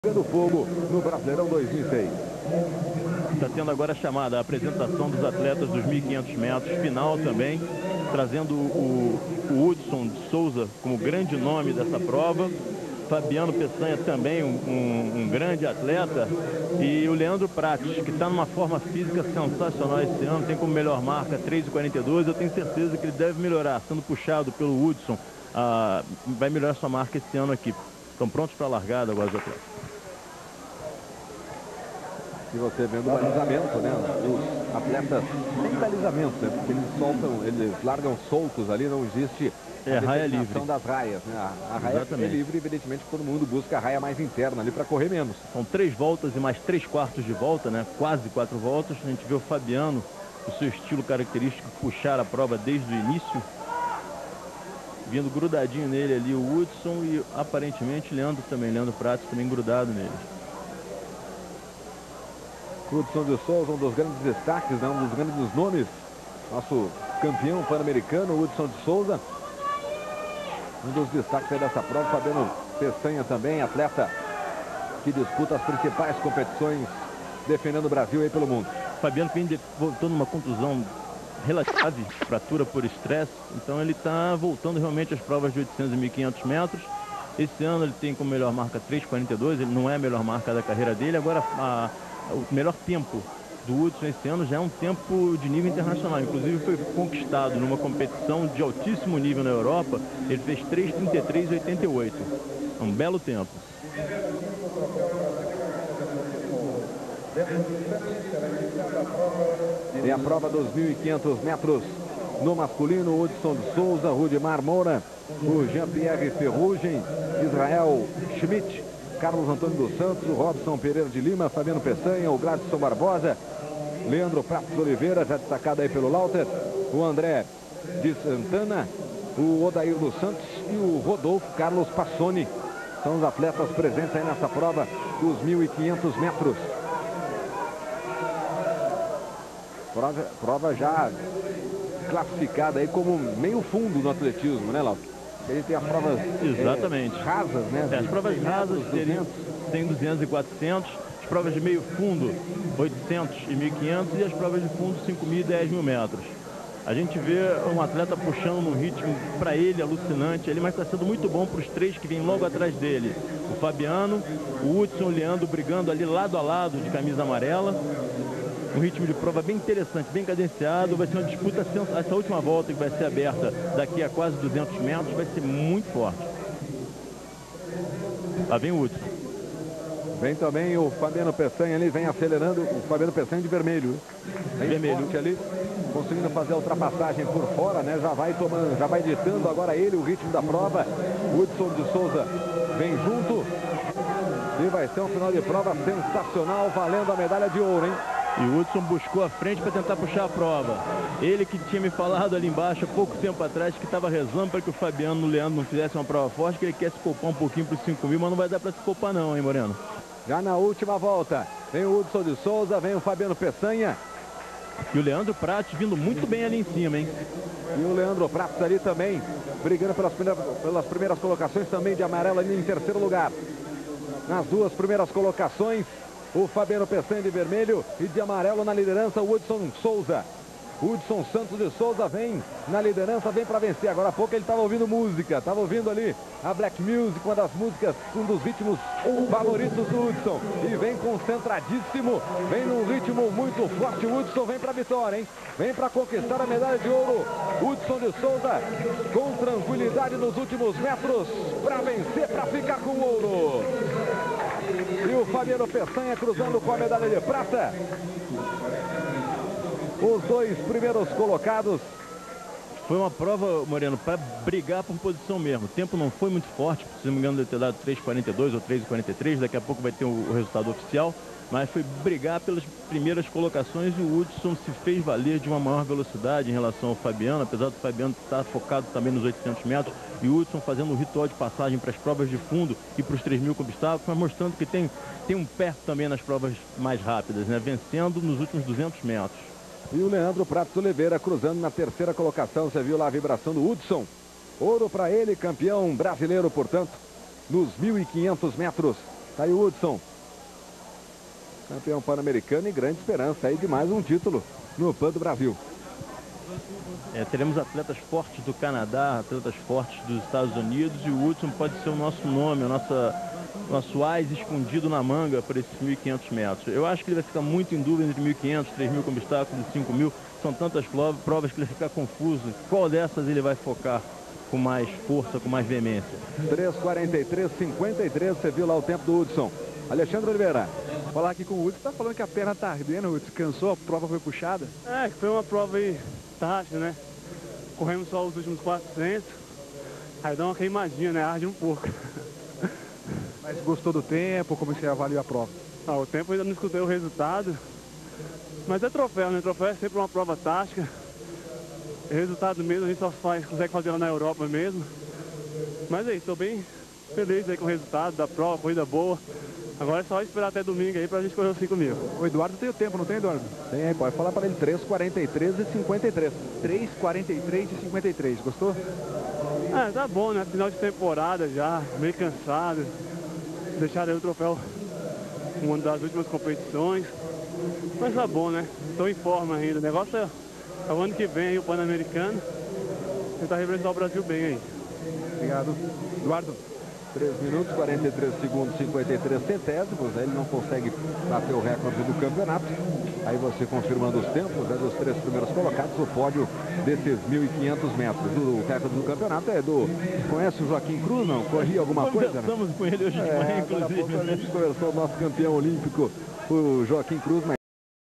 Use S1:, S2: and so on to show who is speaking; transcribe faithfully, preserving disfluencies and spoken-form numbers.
S1: do fogo no Brasileirão dois mil e seis.
S2: Está tendo agora a chamada, a apresentação dos atletas dos mil e quinhentos metros, final também, trazendo o, o Hudson de Souza como grande nome dessa prova. Fabiano Peçanha também, um, um, um grande atleta. E o Leandro Prates, que está numa forma física sensacional esse ano, tem como melhor marca três e quarenta e dois. Eu tenho certeza que ele deve melhorar, sendo puxado pelo Hudson. Ah, vai melhorar sua marca esse ano aqui. Estão prontos para a largada agora os atletas.
S1: E você vendo o balizamento, né? Os atletas têm balizamento, né? Porque eles soltam, eles largam soltos ali, não existe
S2: é, a raia livre
S1: das raias, né? A, a raia
S2: Exatamente.
S1: é livre, evidentemente todo mundo busca a raia mais interna ali para correr menos.
S2: São três voltas e mais três quartos de volta, né? Quase quatro voltas. A gente vê o Fabiano, o seu estilo característico, puxar a prova desde o início. Vindo grudadinho nele ali o Hudson e aparentemente Leandro também, Leandro Prates também grudado nele.
S1: Hudson de Souza, um dos grandes destaques, né? Um dos grandes nomes. Nosso campeão pan-americano, Hudson de Souza. Um dos destaques aí dessa prova. Fabiano Peçanha também, atleta que disputa as principais competições, defendendo o Brasil aí pelo mundo.
S2: Fabiano vem voltando numa contusão relativa, fratura por estresse. Então ele está voltando realmente às provas de oitocentos e mil e quinhentos metros. Esse ano ele tem como melhor marca três e quarenta e dois. Ele não é a melhor marca da carreira dele. Agora a o melhor tempo do Hudson esse ano já é um tempo de nível internacional. Inclusive foi conquistado numa competição de altíssimo nível na Europa. Ele fez três e trinta e três e oitenta e oito. Um belo tempo.
S1: Tem a prova dos mil e quinhentos metros no masculino. Hudson de Souza, Rudimar Moura, o Jean-Pierre Ferrugem, Israel Schmidt, Carlos Antônio dos Santos, o Robson Pereira de Lima, Fabiano Peçanha, o Gladson Barbosa, Leandro Prates Oliveira, já destacado aí pelo Lauter, o André de Santana, o Odair dos Santos e o Rodolfo Carlos Passoni. São os atletas presentes aí nessa prova dos mil e quinhentos metros. Prova, prova já classificada aí como meio fundo no atletismo, né, Lauter? Ele tem as provas
S2: Exatamente.
S1: É, rasas, né?
S2: É, as provas rasas teriam, tem duzentos e quatrocentos, as provas de meio fundo oitocentos e mil e quinhentos e as provas de fundo cinco mil e dez mil metros. A gente vê um atleta puxando num ritmo para ele alucinante, ele mas está sendo muito bom para os três que vêm logo atrás dele. O Fabiano, o Hudson, o Leandro brigando ali lado a lado de camisa amarela. Um ritmo de prova bem interessante, bem cadenciado. Vai ser uma disputa, essa última volta que vai ser aberta daqui a quase duzentos metros, vai ser muito forte. Lá vem o Hudson.
S1: Vem também o Fabiano Peçanha ali, vem acelerando. O Fabiano Peçanha de vermelho. Vem vermelho ali, conseguindo fazer a ultrapassagem por fora, né? Já vai tomando, já vai ditando agora ele o ritmo da prova. Hudson de Souza vem junto. E vai ser um final de prova sensacional, valendo a medalha de ouro, hein?
S2: E o Hudson buscou a frente para tentar puxar a prova. Ele que tinha me falado ali embaixo há pouco tempo atrás que estava rezando para que o Fabiano e o Leandro não fizessem uma prova forte, que ele quer se poupar um pouquinho para os cinco mil, mas não vai dar para se poupar não, hein, Moreno?
S1: Já na última volta, vem o Hudson de Souza, vem o Fabiano Peçanha.
S2: E o Leandro Prates vindo muito bem ali em cima, hein?
S1: E o Leandro Prates ali também, brigando pelas primeiras, pelas primeiras colocações, também de amarelo ali em terceiro lugar. Nas duas primeiras colocações, o Fabiano Peçanha de vermelho e de amarelo na liderança, o Hudson Souza. Hudson Santos de Souza vem na liderança, vem para vencer. Agora há pouco ele estava ouvindo música, estava ouvindo ali a Black Music, uma das músicas, um dos ritmos favoritos do Hudson. E vem concentradíssimo, vem num ritmo muito forte. O Hudson vem para a vitória, hein? Vem para conquistar a medalha de ouro. Hudson de Souza com tranquilidade nos últimos metros para vencer, para ficar com o ouro. E o Fabiano Peçanha cruzando com a medalha de prata. Os dois primeiros colocados.
S2: Foi uma prova, Moreno, para brigar por posição mesmo. O tempo não foi muito forte, se não me engano deve ter dado três e quarenta e dois ou três e quarenta e três. Daqui a pouco vai ter o resultado oficial. Mas foi brigar pelas primeiras colocações e o Hudson se fez valer de uma maior velocidade em relação ao Fabiano, apesar do Fabiano estar focado também nos oitocentos metros, e o Hudson fazendo um ritual de passagem para as provas de fundo e para os três mil com obstáculos, mas mostrando que tem, tem um pé também nas provas mais rápidas, né? Vencendo nos últimos duzentos metros.
S1: E o Leandro Prates Oliveira cruzando na terceira colocação, você viu lá a vibração do Hudson. Ouro para ele, campeão brasileiro, portanto, nos mil e quinhentos metros. Tá aí o Hudson, campeão pan-americano e grande esperança aí de mais um título no Pan do Brasil.
S2: É, teremos atletas fortes do Canadá, atletas fortes dos Estados Unidos, e o Hudson pode ser o nosso nome, a nossa, nosso ás escondido na manga para esses mil e quinhentos metros. Eu acho que ele vai ficar muito em dúvida entre mil e quinhentos, três mil como obstáculos e cinco mil. São tantas provas que ele vai ficar confuso. Qual dessas ele vai focar com mais força, com mais veemência?
S1: três quarenta e três, cinquenta e três, você viu lá o tempo do Hudson. Alexandre Oliveira.
S3: Falar aqui com o Hudson, tá falando que a perna tá ardendo, Hudson, cansou, a prova foi puxada?
S4: É, foi uma prova aí tática, né? Corremos só os últimos quatrocentos, aí dá uma queimadinha, né? Arde um pouco.
S3: Mas gostou do tempo? Como você avaliou a prova?
S4: Ah, o tempo ainda não escutei o resultado, mas é troféu, né? Troféu é sempre uma prova tática. O resultado mesmo a gente só faz, consegue fazer lá na Europa mesmo. Mas aí, estou bem feliz aí com o resultado da prova, corrida boa. Agora é só esperar até domingo aí pra gente correr os cinco mil.
S3: O Eduardo tem o tempo, não tem, Eduardo?
S1: Tem, pode falar para ele. Três quarenta e três e cinquenta e três.
S3: três quarenta e três e cinquenta e três, gostou?
S4: Ah, tá bom, né? Final de temporada já, meio cansado. Deixaram aí o troféu uma das últimas competições. Mas tá bom, né? Estou em forma ainda. O negócio é, é o ano que vem aí, o Pan-Americano. Tentar representar o Brasil bem aí.
S3: Obrigado. Eduardo?
S1: três minutos, quarenta e três segundos, cinquenta e três centésimos. Ele não consegue bater o recorde do campeonato. Aí você confirmando os tempos, né, dos três primeiros colocados, o pódio desses mil e quinhentos metros. O recorde do campeonato é do... Conhece o Joaquim Cruz, não? Corria alguma coisa?
S2: Conversamos com ele hoje de
S1: É,
S2: manhã,
S1: agora há
S2: inclusive.
S1: pouco a gente conversou com o nosso campeão olímpico, o Joaquim Cruz.